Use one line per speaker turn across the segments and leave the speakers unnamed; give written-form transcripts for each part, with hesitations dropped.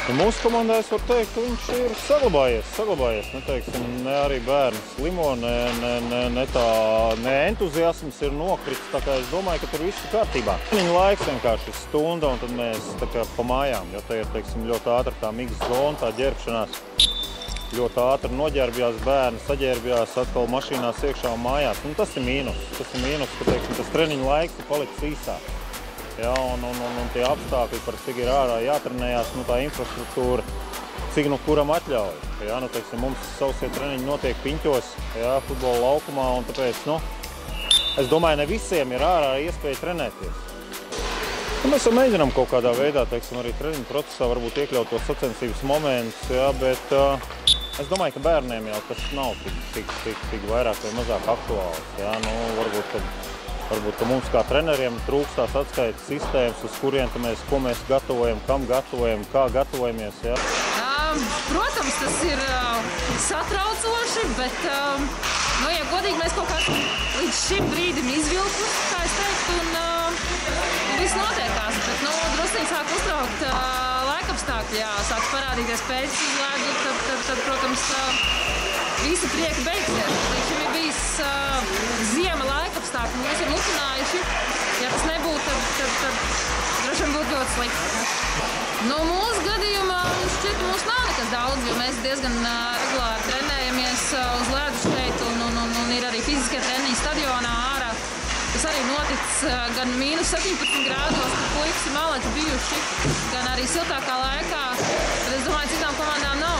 Mūsu komandā es varu teikt, ka viņš ir saglabājies. Neteiksim, ne arī bērni slimo, ne entuziasms ir nokritis, tā kā es domāju, ka tur viss ir kārtībā. Viņa laiks vienkārši stunda, un tad mēs tā kā pa mājām, jo te ir, teiksim, ļoti ātri tā mix zona, tā ģērbšanās. Ļoti ātri noģērbjās bērni, saģērbjās atkal mašīnās iekšā un mājās. Un tas ir mīnus, ka, teiksim, tas treniņu laiks ir palicis īsāk. Ja, un tie apstākļi, par cik ir ārā jātrenējās, tā infrastruktūra, cik kuram atļauj. Ja, teiksim, mums sausie treniņi notiek piņķos, ja, futbola laukumā, un tāpēc, es domāju, ne visiem ir ārā iespēja trenēties. Mēs jau mēģinām kaut kādā veidā, teiksim, arī treniņu procesā varbūt iekļaut tos sacensības momentus, ja, bet es domāju, ka bērniem jau tas nav tik vairāk vai mazāk aktuāls. Ja, Varbūt, ka mums kā treneriem trūkst tās atskaites sistēmas, uz kurien ko mēs gatavojam, kam gatavojam, kā gatavojamies. Ja?
Protams, tas ir satraucoši, bet, ja godīgi, mēs kaut kā līdz šim brīdim izvilktu, kā es teiktu, un viss notiekās. Bet, drusciņi sāk uztraukt laikapstākļi, jā, sāk parādīties pēc izlēdu, tad, protams, visi prieki beigsies. Līdz šim ir bijis ziema laikapstākļi, mēs ir lutinājuši. Ja tas nebūtu, tad droši vien būtu ļoti slikti. Mūsu gadījumā šķiet, mums nav nekas daudz, jo mēs diezgan regulāri trenējamies uz ledus šeit un ir arī fiziskie treniņi stadionā ārā. Tas arī noticis gan -17 grādos, kad puikas ir maleti bijuši, gan arī siltākā laikā. Tad es domāju, citām komandām nav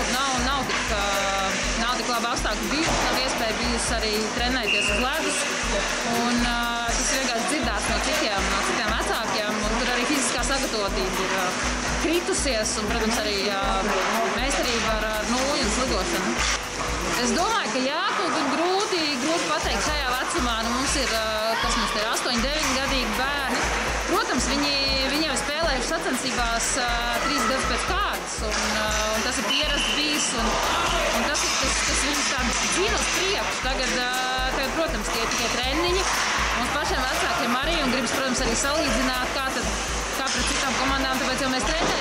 tik labi apstākļi bijuši, nav iespēja bijusi arī trenēties uz ledus. Un tas ir vienkārši dzirdēts no citiem vecākiem, un tur arī fiziskā sagatavotība ir kritusies, un, protams, arī meistarība ar nulles lidošanu. Es domāju, ka jā, kaut gan grūti pateikt šajā vecumā. Mums ir, 8, 9 gadīgi bērni. Protams, viņi jau spēlējuši sacensībās 3 gadus pēc kārtas, un tas ir pierasts bijis, un tas viņus tā dzina uz priekšu. Tagad, protams, tie ir tikai treniņi. Mums pašiem vecākiem arī, un gribas, protams, arī salīdzināt, kā pret citām komandām, tāpēc jau mēs trenējam.